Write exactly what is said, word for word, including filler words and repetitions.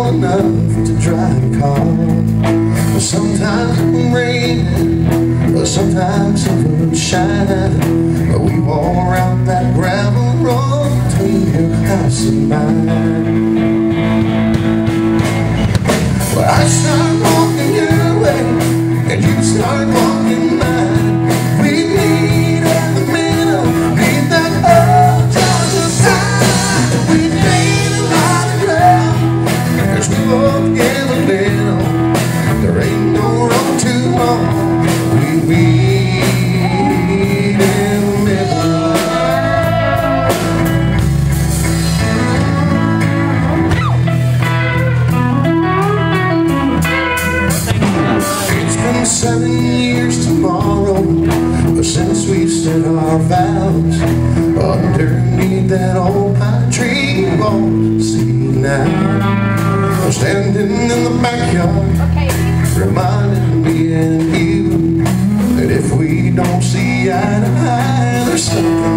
tall enough to drive a car. But sometimes it will rain, but sometimes it will shine. But we walk around that gravel road between your house and mine. Well, I start walking your way, and you start walking mine. We meet at the middle, meet that old Georgia sign. We made a lot of ground, 'cause we both get a little. There ain't no road too long. We meet in the middle. It's been seven years tomorrow since we said our vows underneath that old pine tree. Won't see you now. I'm standing in the backyard, reminding me and you that if we don't see eye to eye, there's something